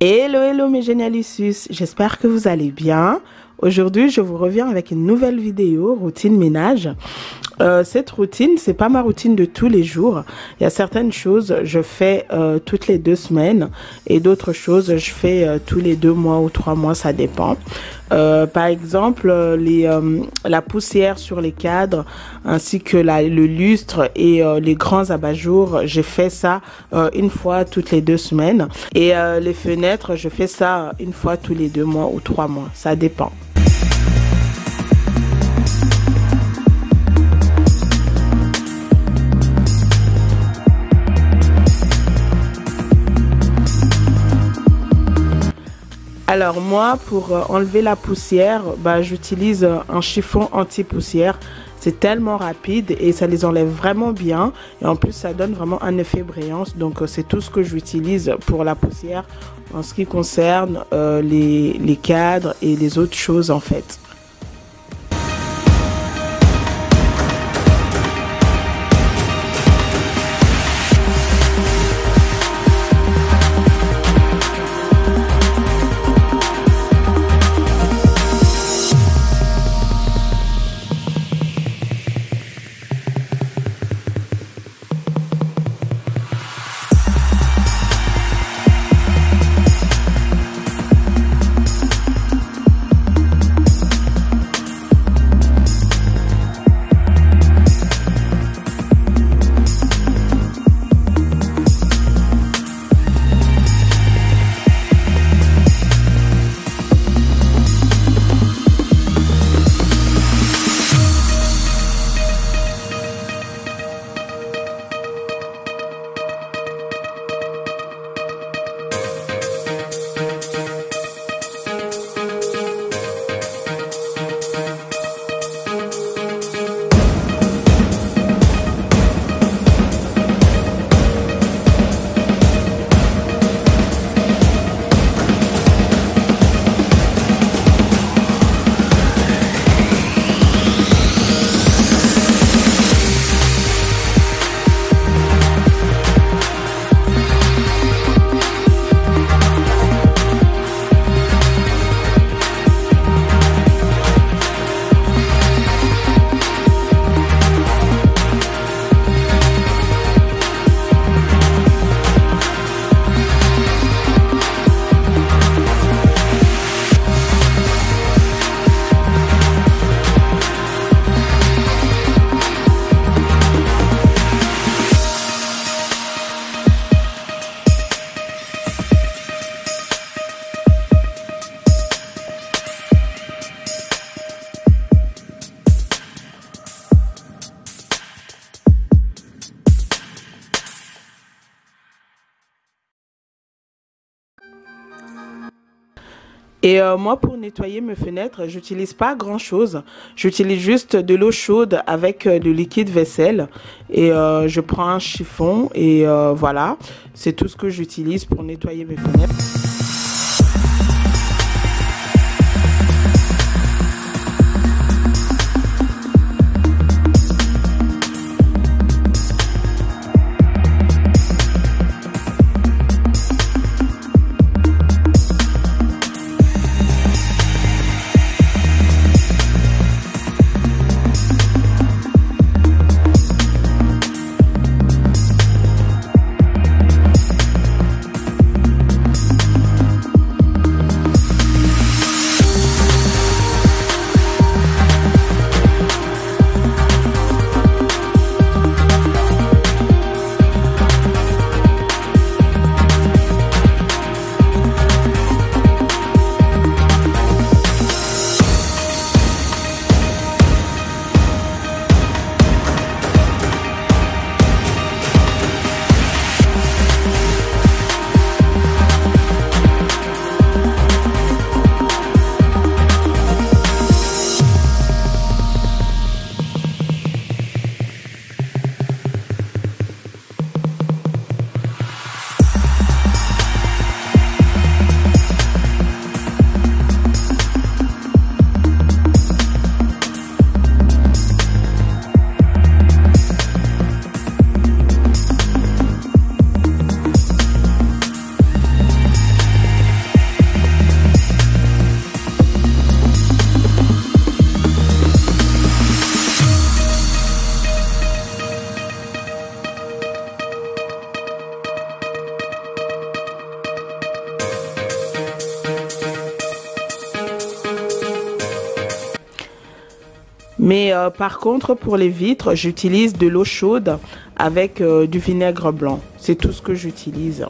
Hello, hello mes génialissus, j'espère que vous allez bien. Aujourd'hui, je vous reviens avec une nouvelle vidéo, routine ménage. Cette routine, c'est pas ma routine de tous les jours. Il y a certaines choses, je fais toutes les 2 semaines et d'autres choses, je fais tous les 2 mois ou 3 mois, ça dépend. Par exemple, la poussière sur les cadres ainsi que le lustre et les grands abat-jours, j'ai fait ça une fois toutes les 2 semaines. Et les fenêtres, je fais ça une fois tous les 2 mois ou 3 mois, ça dépend. Alors moi, pour enlever la poussière, j'utilise un chiffon anti-poussière. C'est tellement rapide et ça les enlève vraiment bien. Et en plus, ça donne vraiment un effet brillant. Donc c'est tout ce que j'utilise pour la poussière en ce qui concerne les cadres et les autres choses en fait. Et moi, pour nettoyer mes fenêtres, j'utilise pas grand chose. J'utilise juste de l'eau chaude avec le liquide vaisselle. Et je prends un chiffon et voilà. C'est tout ce que j'utilise pour nettoyer mes fenêtres. Mais par contre, pour les vitres, j'utilise de l'eau chaude avec du vinaigre blanc. C'est tout ce que j'utilise.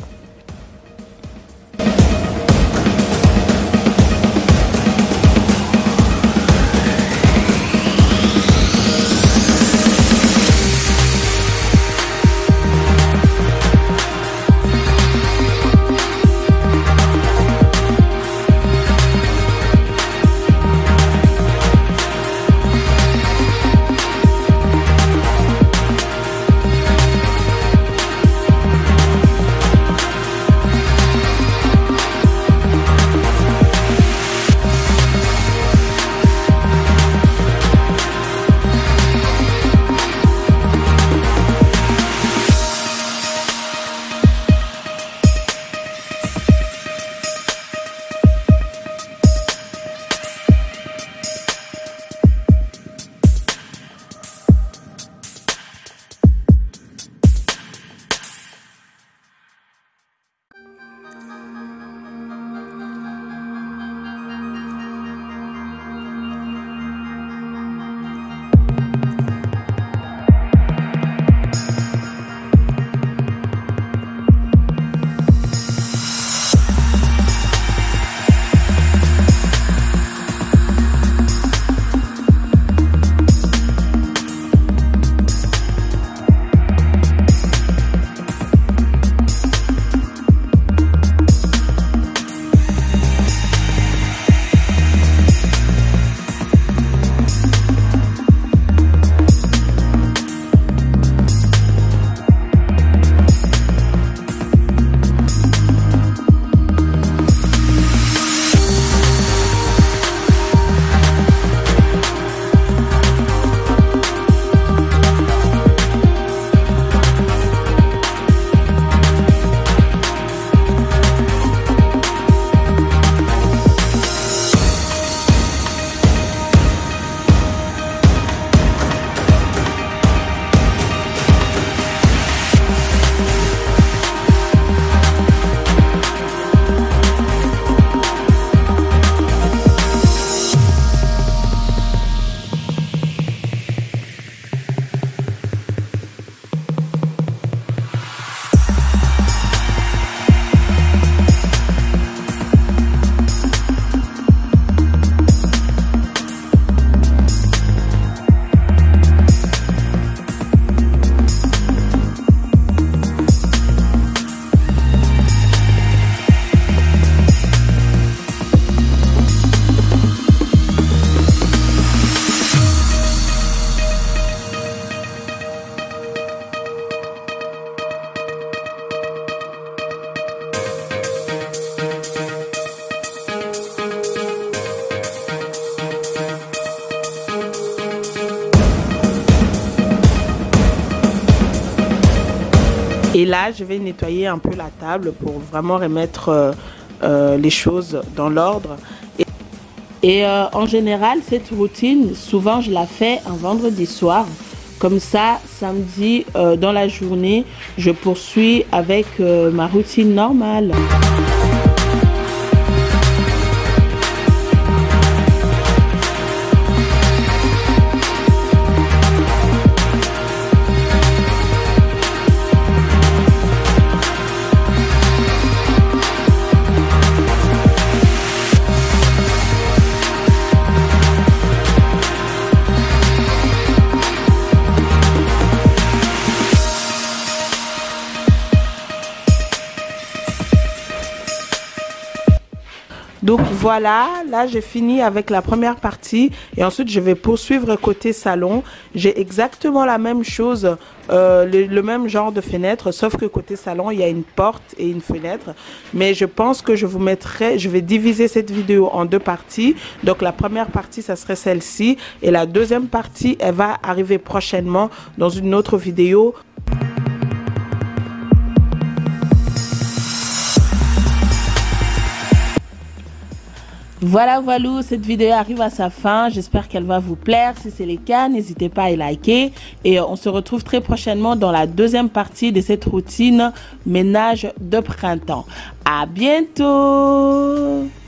Et là, je vais nettoyer un peu la table pour vraiment remettre les choses dans l'ordre. Et en général, cette routine, souvent, je la fais un vendredi soir. Comme ça, samedi, dans la journée, je poursuis avec ma routine normale. Donc voilà, là j'ai fini avec la première partie et ensuite je vais poursuivre côté salon. J'ai exactement la même chose, le même genre de fenêtre, sauf que côté salon il y a une porte et une fenêtre. Mais je pense que je vais diviser cette vidéo en deux parties. Donc la première partie ça serait celle-ci et la deuxième partie elle va arriver prochainement dans une autre vidéo. Voilà, cette vidéo arrive à sa fin. J'espère qu'elle va vous plaire. Si c'est le cas, n'hésitez pas à liker. Et on se retrouve très prochainement dans la deuxième partie de cette routine ménage de printemps. À bientôt!